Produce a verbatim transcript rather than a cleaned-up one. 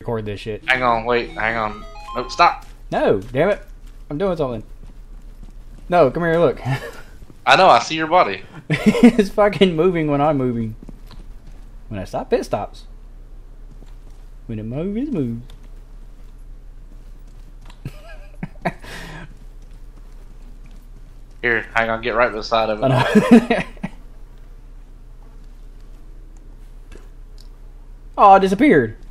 record this shit. Hang on, wait, hang on. Nope, stop. No, damn it. I'm doing something. No, come here, look. I know, I see your body. It's fucking moving when I'm moving. When I stop, it stops. When it moves, it moves. Here, hang on, get right beside of it. Oh, no. Oh, it disappeared.